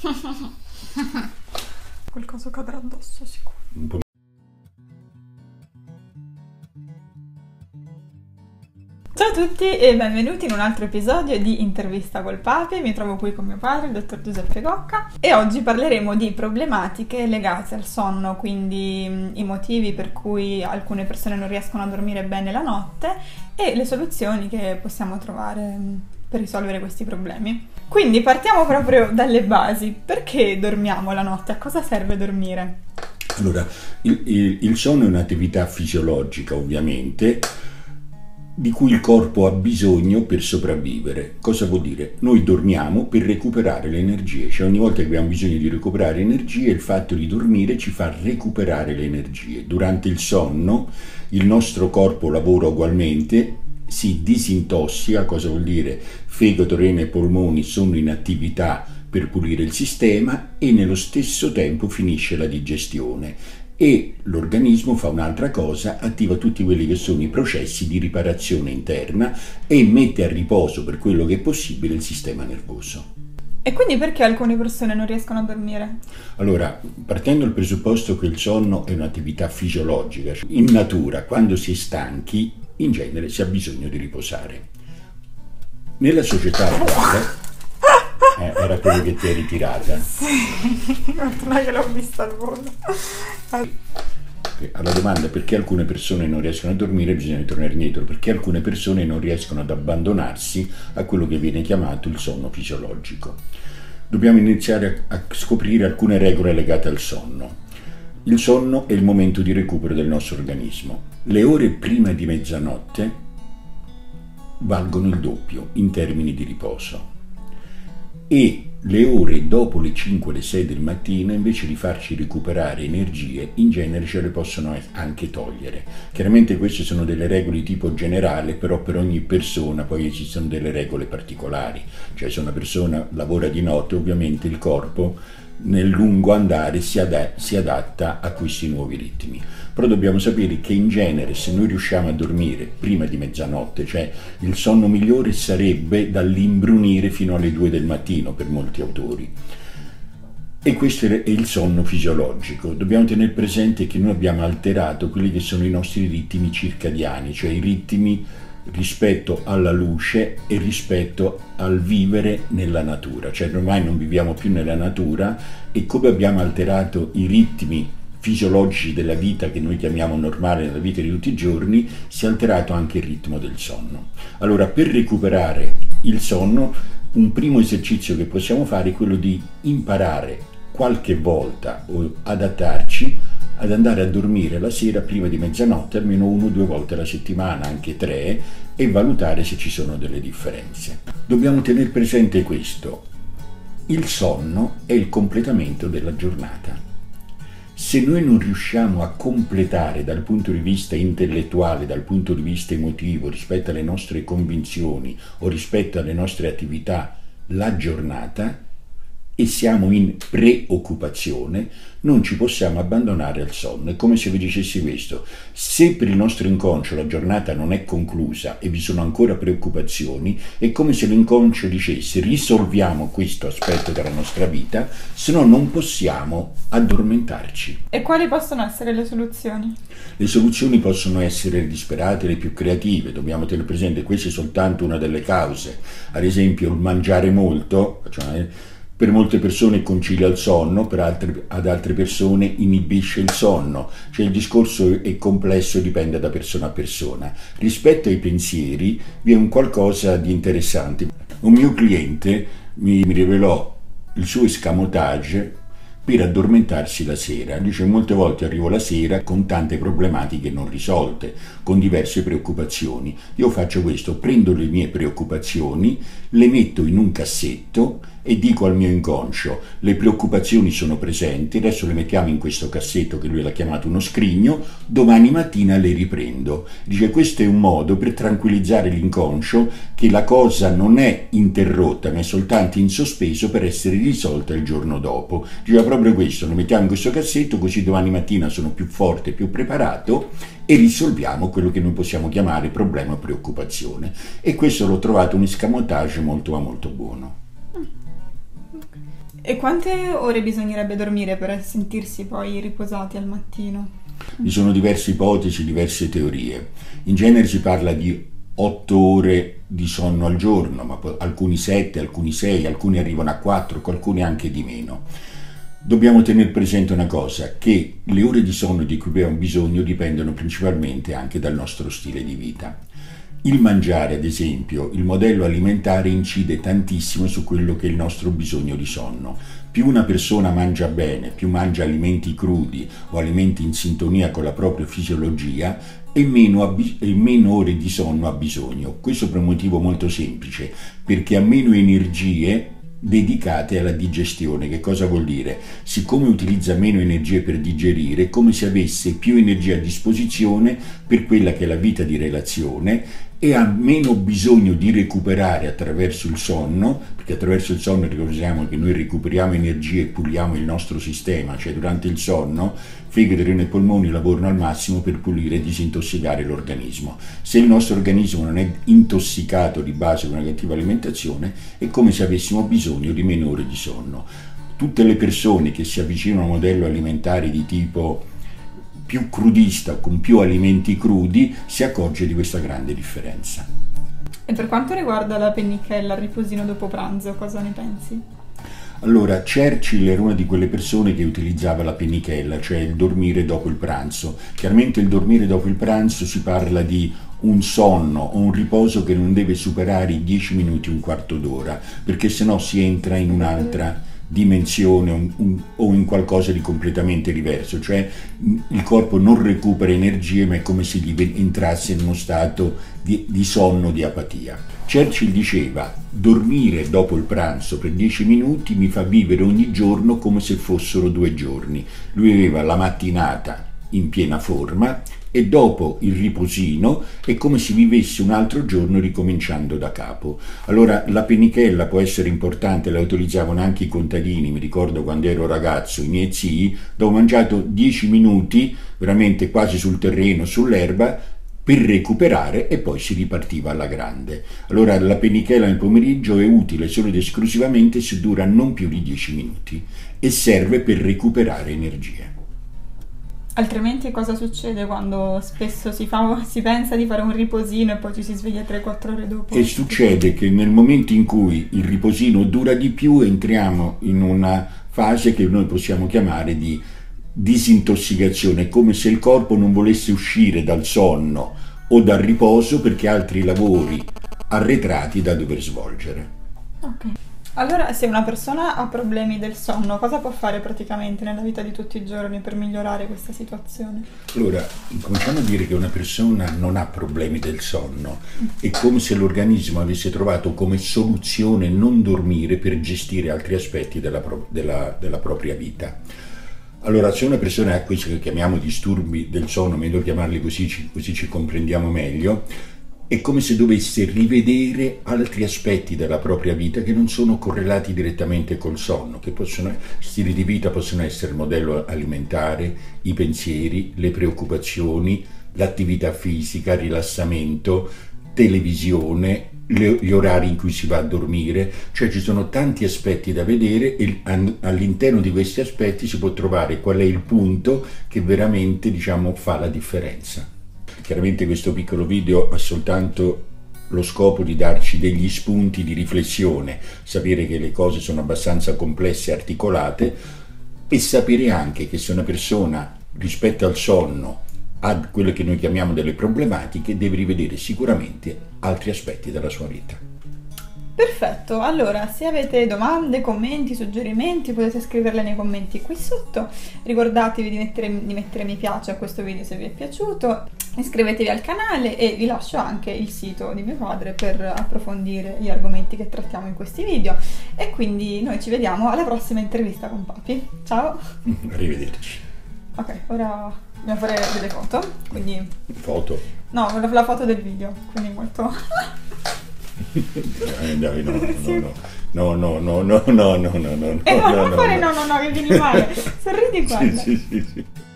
Qualcosa cadrà addosso sicuro. Un po'. Ciao a tutti e benvenuti in un altro episodio di Intervista col Papi. Mi trovo qui con mio padre, il dottor Giuseppe Cocca, e oggi parleremo di problematiche legate al sonno, quindi i motivi per cui alcune persone non riescono a dormire bene la notte e le soluzioni che possiamo trovare per risolvere questi problemi. Quindi partiamo proprio dalle basi. Perché dormiamo la notte? A cosa serve dormire? Allora, il sonno è un'attività fisiologica, ovviamente, di cui il corpo ha bisogno per sopravvivere. Cosa vuol dire? Noi dormiamo per recuperare le energie, cioè ogni volta che abbiamo bisogno di recuperare energie, il fatto di dormire ci fa recuperare le energie. Durante il sonno il nostro corpo lavora ugualmente, si disintossica. Cosa vuol dire? Fegato, rene e polmoni sono in attività per pulire il sistema e nello stesso tempo finisce la digestione. E l'organismo fa un'altra cosa, attiva tutti quelli che sono i processi di riparazione interna e mette a riposo per quello che è possibile il sistema nervoso. E quindi perché alcune persone non riescono a dormire? Allora, partendo dal presupposto che il sonno è un'attività fisiologica, in natura quando si è stanchi in genere si ha bisogno di riposare. Nella società attuale era quello che ti è ritirata. Sì, non è che l'ho vista al volo. Alla domanda perché alcune persone non riescono a dormire bisogna tornare indietro, perché alcune persone non riescono ad abbandonarsi a quello che viene chiamato il sonno fisiologico. Dobbiamo iniziare a scoprire alcune regole legate al sonno. Il sonno è il momento di recupero del nostro organismo. Le ore prima di mezzanotte valgono il doppio in termini di riposo e le ore dopo le 5 le 6 del mattino, invece di farci recuperare energie, in genere ce le possono anche togliere. Chiaramente queste sono delle regole di tipo generale, però per ogni persona poi esistono delle regole particolari. Cioè se una persona lavora di notte, ovviamente il corpo nel lungo andare si adatta a questi nuovi ritmi. Però dobbiamo sapere che in genere se noi riusciamo a dormire prima di mezzanotte, cioè il sonno migliore sarebbe dall'imbrunire fino alle 2 del mattino per molti autori. E questo è il sonno fisiologico. Dobbiamo tenere presente che noi abbiamo alterato quelli che sono i nostri ritmi circadiani, cioè i ritmi rispetto alla luce e rispetto al vivere nella natura, cioè ormai non viviamo più nella natura e come abbiamo alterato i ritmi fisiologici della vita che noi chiamiamo normale nella vita di tutti i giorni, si è alterato anche il ritmo del sonno. Allora, per recuperare il sonno, un primo esercizio che possiamo fare è quello di imparare qualche volta o adattarci ad andare a dormire la sera prima di mezzanotte almeno 1 o 2 volte alla settimana, anche 3, e valutare se ci sono delle differenze. Dobbiamo tenere presente questo: il sonno è il completamento della giornata. Se noi non riusciamo a completare dal punto di vista intellettuale, dal punto di vista emotivo, rispetto alle nostre convinzioni o rispetto alle nostre attività la giornata, e siamo in preoccupazione, non ci possiamo abbandonare al sonno. È come se vi dicessi questo: se per il nostro inconscio la giornata non è conclusa e vi sono ancora preoccupazioni, è come se l'inconscio dicesse risolviamo questo aspetto della nostra vita, se no non possiamo addormentarci. E quali possono essere le soluzioni? Le soluzioni possono essere disperate, le più creative, dobbiamo tenere presente, questa è soltanto una delle cause. Ad esempio il mangiare molto, per molte persone concilia il sonno, ad altre persone inibisce il sonno, cioè il discorso è complesso e dipende da persona a persona. Rispetto ai pensieri vi è un qualcosa di interessante. Un mio cliente mi rivelò il suo escamotage per addormentarsi la sera. Dice: molte volte arrivo la sera con tante problematiche non risolte, con diverse preoccupazioni. Io faccio questo: prendo le mie preoccupazioni, le metto in un cassetto e dico al mio inconscio: le preoccupazioni sono presenti, adesso le mettiamo in questo cassetto che lui l'ha chiamato uno scrigno, domani mattina le riprendo. Dice: questo è un modo per tranquillizzare l'inconscio che la cosa non è interrotta ma è soltanto in sospeso per essere risolta il giorno dopo. Dice proprio questo: lo mettiamo in questo cassetto così domani mattina sono più forte, più preparato e risolviamo quello che noi possiamo chiamare problema o preoccupazione. E questo l'ho trovato un escamotage molto ma molto buono. E quante ore bisognerebbe dormire per sentirsi poi riposati al mattino? Vi sono diverse ipotesi, diverse teorie. In genere si parla di 8 ore di sonno al giorno, ma alcuni 7, alcuni 6, alcuni arrivano a 4, alcuni anche di meno. Dobbiamo tenere presente una cosa, che le ore di sonno di cui abbiamo bisogno dipendono principalmente anche dal nostro stile di vita. Il mangiare, ad esempio, il modello alimentare incide tantissimo su quello che è il nostro bisogno di sonno. Più una persona mangia bene, più mangia alimenti crudi o alimenti in sintonia con la propria fisiologia, e meno ore di sonno ha bisogno. Questo per un motivo molto semplice, perché ha meno energie dedicate alla digestione. Che cosa vuol dire? Siccome utilizza meno energie per digerire, è come se avesse più energia a disposizione per quella che è la vita di relazione, e ha meno bisogno di recuperare attraverso il sonno, perché attraverso il sonno ricordiamo che noi recuperiamo energie e puliamo il nostro sistema, cioè durante il sonno fegato, reni e polmoni lavorano al massimo per pulire e disintossicare l'organismo. Se il nostro organismo non è intossicato di base con una cattiva alimentazione, è come se avessimo bisogno di meno ore di sonno. Tutte le persone che si avvicinano a un modello alimentare di tipo più crudista, con più alimenti crudi, si accorge di questa grande differenza. E per quanto riguarda la pennichella, il riposino dopo pranzo, cosa ne pensi? Allora, Churchill era una di quelle persone che utilizzava la pennichella, cioè il dormire dopo il pranzo. Chiaramente il dormire dopo il pranzo si parla di un sonno o un riposo che non deve superare i 10 minuti, un quarto d'ora, perché sennò si entra in un'altra dimensione o in qualcosa di completamente diverso, cioè il corpo non recupera energie, ma è come se gli entrasse in uno stato di sonno, di apatia. Churchill diceva: dormire dopo il pranzo per 10 minuti mi fa vivere ogni giorno come se fossero 2 giorni. Lui aveva la mattinata in piena forma e dopo il riposino è come se vivesse un altro giorno ricominciando da capo. Allora la pennichella può essere importante, la utilizzavano anche i contadini. Mi ricordo quando ero ragazzo, i miei zii, dopo mangiato 10 minuti veramente quasi sul terreno, sull'erba, per recuperare, e poi si ripartiva alla grande. Allora la pennichella nel pomeriggio è utile solo ed esclusivamente se dura non più di 10 minuti e serve per recuperare energie. Altrimenti cosa succede quando spesso si pensa di fare un riposino e poi ci si sveglia 3-4 ore dopo? E succede che nel momento in cui il riposino dura di più entriamo in una fase che noi possiamo chiamare di disintossicazione, come se il corpo non volesse uscire dal sonno o dal riposo perché ha altri lavori arretrati da dover svolgere. Ok. Allora, se una persona ha problemi del sonno, cosa può fare praticamente nella vita di tutti i giorni per migliorare questa situazione? Allora, cominciamo a dire che una persona non ha problemi del sonno. È come se l'organismo avesse trovato come soluzione non dormire per gestire altri aspetti della propria vita. Allora, se una persona ha quelli che chiamiamo disturbi del sonno, meglio chiamarli così ci comprendiamo meglio, è come se dovesse rivedere altri aspetti della propria vita che non sono correlati direttamente col sonno, che stili di vita possono essere il modello alimentare, i pensieri, le preoccupazioni, l'attività fisica, il rilassamento, televisione, gli orari in cui si va a dormire. Cioè ci sono tanti aspetti da vedere e all'interno di questi aspetti si può trovare qual è il punto che veramente, fa la differenza. Chiaramente questo piccolo video ha soltanto lo scopo di darci degli spunti di riflessione, sapere che le cose sono abbastanza complesse e articolate, e sapere anche che se una persona rispetto al sonno ha quello che noi chiamiamo delle problematiche, deve rivedere sicuramente altri aspetti della sua vita. Perfetto, allora se avete domande, commenti, suggerimenti potete scriverle nei commenti qui sotto. Ricordatevi di mettere mi piace a questo video se vi è piaciuto, iscrivetevi al canale e vi lascio anche il sito di mio padre per approfondire gli argomenti che trattiamo in questi video. E quindi noi ci vediamo alla prossima intervista con Papi. Ciao! Arrivederci. Ok, ora dobbiamo fare delle foto, quindi... Foto? No, la foto del video, quindi molto... Dai, no, che vieni male, sorridi, guarda. Sì.